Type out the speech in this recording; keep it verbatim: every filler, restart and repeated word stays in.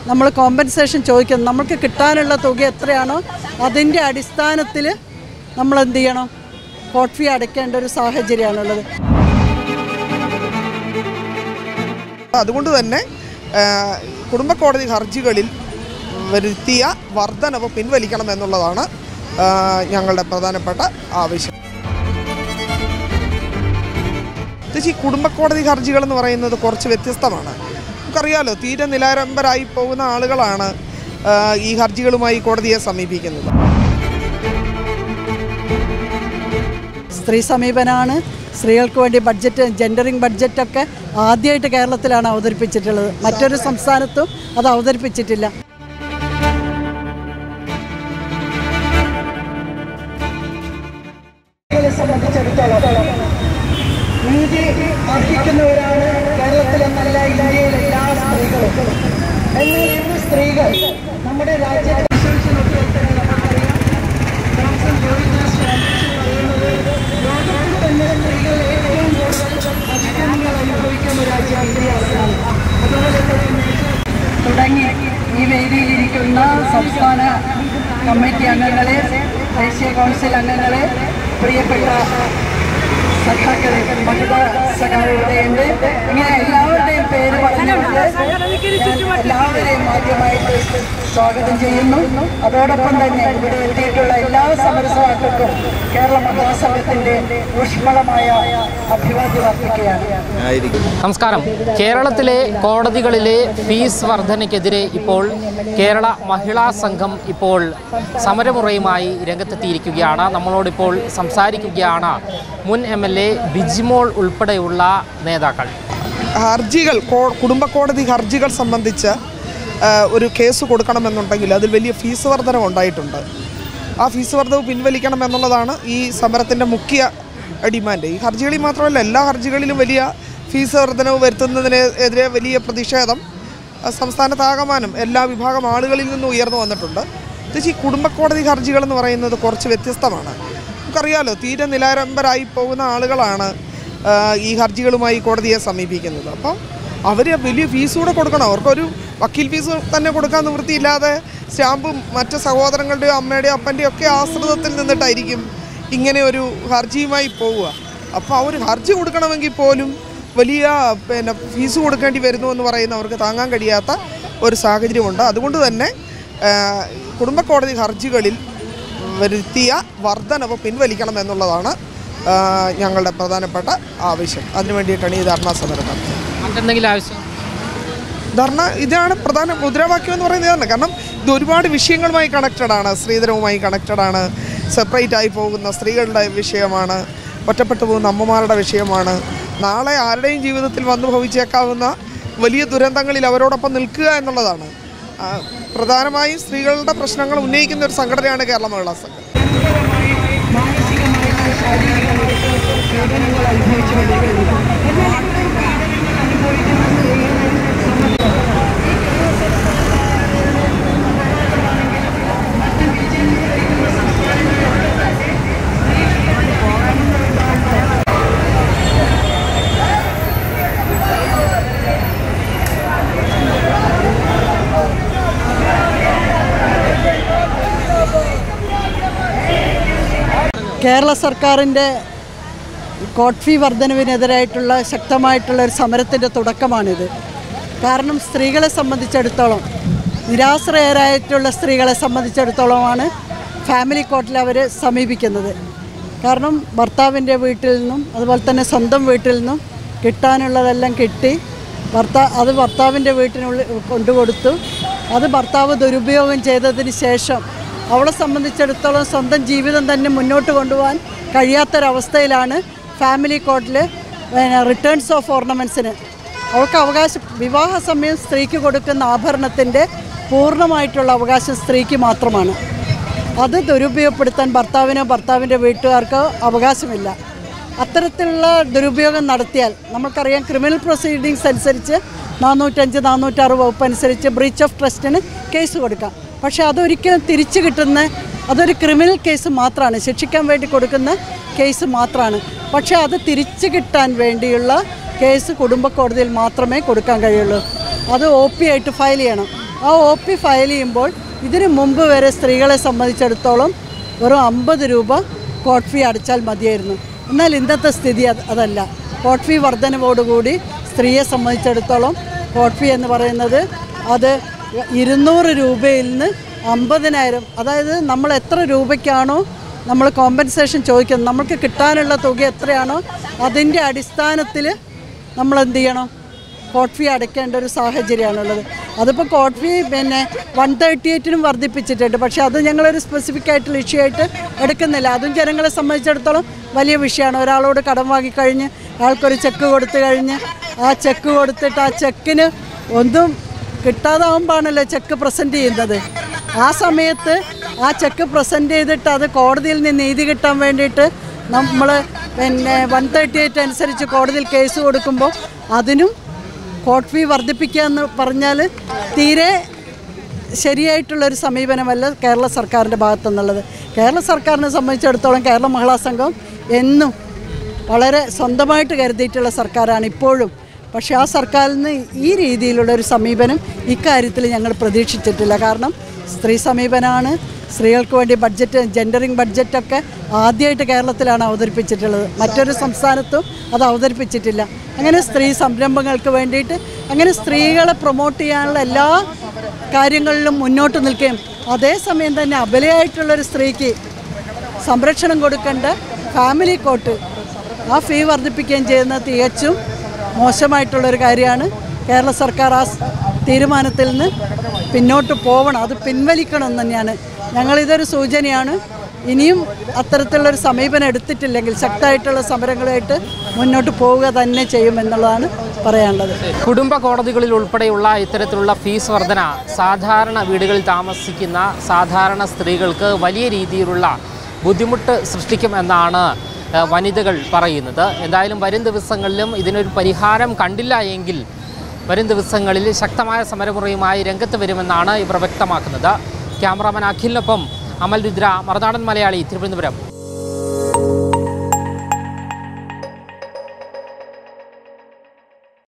നമ്മൾ കോമ്പൻസേഷൻ ചോദിക്കുന്നത്. നമുക്ക് കിട്ടാനുള്ള തുക എത്രയാണോ അതിൻ്റെ അടിസ്ഥാനത്തിൽ നമ്മൾ എന്ത് ചെയ്യണം, കോർട്ട് ഫീ അടയ്ക്കേണ്ട ഒരു സാഹചര്യമാണുള്ളത്. അതുകൊണ്ട് തന്നെ കുടുംബ കോടതി ഹർജികളിൽ വരുത്തിയ വർധനവ് പിൻവലിക്കണം എന്നുള്ളതാണ് ഞങ്ങളുടെ പ്രധാനപ്പെട്ട ആവശ്യം. ഈ കുടുംബ കോടതി ഹർജികൾ എന്ന് പറയുന്നത് കുറച്ച് വ്യത്യസ്തമാണ്. നമുക്കറിയാലോ, തീരെ നിലാരംബരായി പോകുന്ന ആളുകളാണ് ഈ ഹർജികളുമായി കോടതിയെ സമീപിക്കുന്നത്. സ്ത്രീ സമീപനമാണ്. സ്ത്രീകൾക്ക് വേണ്ടി ബഡ്ജറ്റ്, ജെൻഡറിങ് ബഡ്ജറ്റൊക്കെ ആദ്യമായിട്ട് കേരളത്തിലാണ് അവതരിപ്പിച്ചിട്ടുള്ളത്. മറ്റൊരു സംസ്ഥാനത്തും അത് അവതരിപ്പിച്ചിട്ടില്ല. സംബന്ധിച്ചിടത്തോളം നീതി അർഹിക്കുന്നവരാണ് കേരളത്തിലെ നല്ല ഇന്ത്യയിലെ എല്ലാ സ്ത്രീകളും. എന്നാൽ ഇന്ന് സ്ത്രീകൾ നമ്മുടെ രാജ്യത്തെ തന്നെ സ്ത്രീകൾ ഏറ്റവും കൂടുതൽ അതിക്രമങ്ങൾ അനുഭവിക്കുന്ന രാജ്യം ഇന്ത്യയാണ്. അതുപോലെ തുടങ്ങി ഈ വേദിയിലിരിക്കുന്ന സംസ്ഥാന കമ്മിറ്റി അംഗങ്ങളെ, ദേശീയ കൗൺസിൽ അംഗങ്ങളെ, പ്രിയപ്പെട്ട സഖാക്കളെ, മഹിളാ സഖാക്കളുടെയുണ്ട്, ഇങ്ങനെ എല്ലാവരുടെയും പേര് പറഞ്ഞുകൊണ്ട് എല്ലാവരെയും ആദ്യമായിട്ട് സ്വാഗതം ചെയ്യുന്നു. അതോടൊപ്പം തന്നെ ഇവിടെ എത്തിയിട്ടുള്ള എല്ലാ സമരസഭാക്കൾക്കും കേരള മഹാസംഘത്തിന്റെ ഊഷ്മളമായ അഭിവാദ്യം അർപ്പിക്കുകയാണ്. നമസ്കാരം. കേരളത്തിലെ കോടതികളിലെ ഫീസ് വർധനയ്ക്കെതിരെ ഇപ്പോൾ കേരള മഹിളാ സംഘം ഇപ്പോൾ സമരമുറയുമായി രംഗത്തെത്തിയിരിക്കുകയാണ്. നമ്മളോടിപ്പോൾ സംസാരിക്കുകയാണ് മുൻ എം എൽ എ ബിജിമോൾ ഉൾപ്പെടെയുള്ള നേതാക്കൾ. ഹർജികൾ, കുടുംബ കോടതി ഹർജികൾ സംബന്ധിച്ച് ഒരു കേസ് കൊടുക്കണമെന്നുണ്ടെങ്കിൽ അതിൽ വലിയ ഫീസ് വർധനവ് ഉണ്ടായിട്ടുണ്ട്. ആ ഫീസ് വർധനവ് പിൻവലിക്കണം എന്നുള്ളതാണ് ഈ സമരത്തിൻ്റെ മുഖ്യ ഡിമാൻഡ്. ഈ ഹർജികളിൽ മാത്രമല്ല, എല്ലാ ഹർജികളിലും വലിയ ഫീസ് വർധനവ് വരുത്തുന്നതിനെതിരെ വലിയ പ്രതിഷേധം സംസ്ഥാനത്താകമാനം എല്ലാ വിഭാഗം ആളുകളിൽ നിന്നും ഉയർന്നു വന്നിട്ടുണ്ട്. പ്രത്യേകിച്ച് ഈ കുടുംബ കോടതി ഹർജികൾ എന്ന് പറയുന്നത് കുറച്ച് വ്യത്യസ്തമാണ്. നമുക്കറിയാലോ, തീരെ നിലാരംബരായി പോകുന്ന ആളുകളാണ് ഈ ഹർജികളുമായി കോടതിയെ സമീപിക്കുന്നത്. അപ്പം അവർ വലിയ ഫീസ് കൂടെ കൊടുക്കണം. അവർക്കൊരു വക്കീൽ ഫീസ് തന്നെ കൊടുക്കാൻ നിവൃത്തിയില്ലാതെ സ്റ്റാമ്പും മറ്റ് സഹോദരങ്ങളുടെയോ അമ്മയുടെയോ അപ്പൻ്റെയോ ഒക്കെ ആശ്രിതത്തിൽ നിന്നിട്ടായിരിക്കും ഇങ്ങനെ ഒരു ഹർജിയുമായി പോവുക. അപ്പോൾ അവർ ഹർജി കൊടുക്കണമെങ്കിൽ പോലും വലിയ പിന്നെ ഫീസ് കൊടുക്കേണ്ടി വരുന്നു എന്ന് പറയുന്നവർക്ക് താങ്ങാൻ കഴിയാത്ത ഒരു സാഹചര്യമുണ്ട്. അതുകൊണ്ട് തന്നെ കുടുംബ കോടതി ഹർജികളിൽ വരുത്തിയ വർധനവ് പിൻവലിക്കണം എന്നുള്ളതാണ് ഞങ്ങളുടെ പ്രധാനപ്പെട്ട ആവശ്യം. അതിനു വേണ്ടിയിട്ടാണ് ഈ ധർണാ സമരം നടത്തുന്നത്. മറ്റെന്തെങ്കിലും ആവശ്യം? ധർണ ഇതാണ് പ്രധാന മുദ്രാവാക്യം എന്ന് പറയുന്നത്. ഇതാണ്. കാരണം ഇത് ഒരുപാട് വിഷയങ്ങളുമായി കണക്റ്റഡാണ്. സ്ത്രീധനവുമായി കണക്റ്റഡാണ്. സെപ്പറേറ്റ് ആയി പോകുന്ന സ്ത്രീകളുടെ വിഷയമാണ്. ഒറ്റപ്പെട്ടു പോകുന്ന അമ്മമാരുടെ വിഷയമാണ്. നാളെ ആരുടെയും ജീവിതത്തിൽ വന്നു ഭവിച്ചേക്കാവുന്ന വലിയ ദുരന്തങ്ങളിൽ അവരോടൊപ്പം നിൽക്കുക എന്നുള്ളതാണ്. പ്രധാനമായും സ്ത്രീകളുടെ പ്രശ്നങ്ങൾ ഉന്നയിക്കുന്ന ഒരു സംഘടനയാണ് കേരള മഹിളാ സംഘം. കേരള സർക്കാരിൻ്റെ കോർട്ട് ഫീ വർധനവിനെതിരായിട്ടുള്ള ശക്തമായിട്ടുള്ള ഒരു സമരത്തിൻ്റെ തുടക്കമാണിത്. കാരണം സ്ത്രീകളെ സംബന്ധിച്ചിടത്തോളം, നിരാശ്രയരായിട്ടുള്ള സ്ത്രീകളെ സംബന്ധിച്ചിടത്തോളമാണ് ഫാമിലി കോർട്ടിൽ അവർ സമീപിക്കുന്നത്. കാരണം ഭർത്താവിൻ്റെ വീട്ടിൽ നിന്നും അതുപോലെ തന്നെ സ്വന്തം വീട്ടിൽ നിന്നും കിട്ടാനുള്ളതെല്ലാം കിട്ടി, ഭർത്താ അത് ഭർത്താവിൻ്റെ വീട്ടിനുള്ളിൽ കൊണ്ടുകൊടുത്തു. അത് ഭർത്താവ് ദുരുപയോഗം ചെയ്തതിന് ശേഷം അവളെ സംബന്ധിച്ചിടത്തോളം സ്വന്തം ജീവിതം തന്നെ മുന്നോട്ട് കൊണ്ടുപോകാൻ കഴിയാത്തൊരവസ്ഥയിലാണ് ഫാമിലി കോർട്ടിൽ പിന്നെ റിട്ടേൺസ് ഓഫ് ഓർണമെൻറ്റ്സിന് അവൾക്ക് അവകാശം. വിവാഹ സമയം സ്ത്രീക്ക് കൊടുക്കുന്ന ആഭരണത്തിൻ്റെ പൂർണ്ണമായിട്ടുള്ള അവകാശം സ്ത്രീക്ക് മാത്രമാണ്. അത് ദുരുപയോഗപ്പെടുത്താൻ ഭർത്താവിനോ ഭർത്താവിൻ്റെ വീട്ടുകാർക്കോ അവകാശമില്ല. അത്തരത്തിലുള്ള ദുരുപയോഗം നടത്തിയാൽ നമുക്കറിയാം, ക്രിമിനൽ പ്രൊസീഡിങ്സ് അനുസരിച്ച് നാനൂറ്റഞ്ച് നാനൂറ്റാറ് വകുപ്പ് അനുസരിച്ച് ബ്രീച്ച് ഓഫ് ട്രസ്റ്റിന് കേസ് കൊടുക്കാം. പക്ഷേ അതൊരിക്കലും തിരിച്ചു കിട്ടുന്ന അതൊരു ക്രിമിനൽ കേസ് മാത്രമാണ്, ശിക്ഷിക്കാൻ വേണ്ടി കൊടുക്കുന്ന കേസ് മാത്രമാണ്. പക്ഷേ അത് തിരിച്ചു കിട്ടാൻ വേണ്ടിയുള്ള കേസ് കുടുംബ കോടതിയിൽ മാത്രമേ കൊടുക്കാൻ കഴിയുള്ളൂ. അത് ഒ പി ആയിട്ട് ഫയൽ ചെയ്യണം. ആ ഒ പി ഫയൽ ചെയ്യുമ്പോൾ ഇതിനു മുമ്പ് വരെ സ്ത്രീകളെ സംബന്ധിച്ചിടത്തോളം വെറും അമ്പത് രൂപ കോർട്ട് ഫീ അടച്ചാൽ മതിയായിരുന്നു. എന്നാൽ ഇന്നത്തെ സ്ഥിതി അത് അതല്ല. കോർട്ട് ഫീ വർധനവോടുകൂടി സ്ത്രീയെ സംബന്ധിച്ചിടത്തോളം കോർട്ട് ഫീ എന്ന് പറയുന്നത് അത് ഇരുന്നൂറ് രൂപയിൽ നിന്ന് അമ്പതിനായിരം, അതായത് നമ്മൾ എത്ര രൂപയ്ക്കാണോ നമ്മൾ കോമ്പൻസേഷൻ ചോദിക്കുന്നത്, നമുക്ക് കിട്ടാനുള്ള തുക എത്രയാണോ അതിൻ്റെ അടിസ്ഥാനത്തിൽ നമ്മൾ എന്ത് ചെയ്യണം, കോർട്ട് ഫീ അടയ്ക്കേണ്ട ഒരു സാഹചര്യമാണുള്ളത്. അതിപ്പോൾ കോർട്ട് ഫീ പിന്നെ വൺ തേർട്ടി എയ്റ്റിനും വർദ്ധിപ്പിച്ചിട്ടുണ്ട്. പക്ഷേ അത് ഞങ്ങളൊരു സ്പെസിഫിക് ആയിട്ടുള്ള ഇഷ്യൂ ആയിട്ട് എടുക്കുന്നില്ല. അതും ജനങ്ങളെ സംബന്ധിച്ചിടത്തോളം വലിയ വിഷയമാണ്. ഒരാളോട് കടം വാങ്ങിക്കഴിഞ്ഞ് ആൾക്കൊരു ചെക്ക് കൊടുത്തു കഴിഞ്ഞ് ആ ചെക്ക് കൊടുത്തിട്ട് ആ ചെക്കിന് ഒന്നും കിട്ടാതാവുമ്പോഴാണല്ലോ ചെക്ക് പ്രസൻറ്റ് ചെയ്യുന്നത്. ആ സമയത്ത് ആ ചെക്ക് പ്രസൻറ്റ് ചെയ്തിട്ട് അത് കോടതിയിൽ നിന്ന് നീതി കിട്ടാൻ വേണ്ടിയിട്ട് നമ്മൾ പിന്നെ വൺ തേർട്ടി എയ്റ്റ് അനുസരിച്ച് കോടതിയിൽ കേസ് കൊടുക്കുമ്പോൾ അതിനും കോർട്ട് ഫീ വർദ്ധിപ്പിക്കുക എന്ന് പറഞ്ഞാൽ തീരെ ശരിയായിട്ടുള്ളൊരു സമീപനമല്ല കേരള സർക്കാരിൻ്റെ ഭാഗത്തുനിന്നുള്ളത്. കേരള സർക്കാരിനെ സംബന്ധിച്ചിടത്തോളം കേരള മഹിളാ സംഘം എന്നും വളരെ സ്വന്തമായിട്ട് കരുതിയിട്ടുള്ള സർക്കാരാണ് ഇപ്പോഴും. പക്ഷേ ആ സർക്കാരിൽ നിന്ന് ഈ രീതിയിലുള്ള ഒരു സമീപനം ഇക്കാര്യത്തിൽ ഞങ്ങൾ പ്രതീക്ഷിച്ചിട്ടില്ല. കാരണം സ്ത്രീ സമീപനമാണ്. സ്ത്രീകൾക്ക് വേണ്ടി ബഡ്ജറ്റ്, ജെൻഡറിങ് ബഡ്ജറ്റൊക്കെ ആദ്യമായിട്ട് കേരളത്തിലാണ് അവതരിപ്പിച്ചിട്ടുള്ളത്. മറ്റൊരു സംസ്ഥാനത്തും അത് അവതരിപ്പിച്ചിട്ടില്ല. അങ്ങനെ സ്ത്രീ സംരംഭങ്ങൾക്ക് വേണ്ടിയിട്ട് അങ്ങനെ സ്ത്രീകളെ പ്രൊമോട്ട് ചെയ്യാനുള്ള എല്ലാ കാര്യങ്ങളിലും മുന്നോട്ട് നിൽക്കുകയും അതേസമയം തന്നെ അബലയായിട്ടുള്ളൊരു സ്ത്രീക്ക് സംരക്ഷണം കൊടുക്കേണ്ട ഫാമിലി കോർട്ട് ആ ഫീ വർദ്ധിപ്പിക്കുകയും ചെയ്യുന്നത് തികച്ചും മോശമായിട്ടുള്ളൊരു കാര്യമാണ്. കേരള സർക്കാർ ആ തീരുമാനത്തിൽ നിന്ന് പിന്നോട്ട് പോകണം, അത് പിൻവലിക്കണം എന്ന് തന്നെയാണ്. ഞങ്ങളിതൊരു സൂചനയാണ്. ഇനിയും അത്തരത്തിലുള്ളൊരു സമീപനം എടുത്തിട്ടില്ലെങ്കിൽ ശക്തമായിട്ടുള്ള സമരങ്ങളായിട്ട് മുന്നോട്ട് പോവുക തന്നെ ചെയ്യുമെന്നുള്ളതാണ് പറയാനുള്ളത്. കുടുംബ കോടതികളിൽ ഉൾപ്പെടെയുള്ള ഇത്തരത്തിലുള്ള ഫീസ് വർധന സാധാരണ വീടുകളിൽ താമസിക്കുന്ന സാധാരണ സ്ത്രീകൾക്ക് വലിയ രീതിയിലുള്ള ബുദ്ധിമുട്ട് സൃഷ്ടിക്കുമെന്നാണ് വനിതകൾ പറയുന്നത്. എന്തായാലും വരും ദിവസങ്ങളിലും ഇതിനൊരു പരിഹാരം കണ്ടില്ല എങ്കിൽ വരും ദിവസങ്ങളിൽ ശക്തമായ സമരമുറയുമായി രംഗത്ത് വരുമെന്നാണ് ഇവർ വ്യക്തമാക്കുന്നത്. ക്യാമറാമാൻ അഖിലിനൊപ്പം അമൽ രുദ്ര, മറുനാടൻ മലയാളി, തിരുവനന്തപുരം.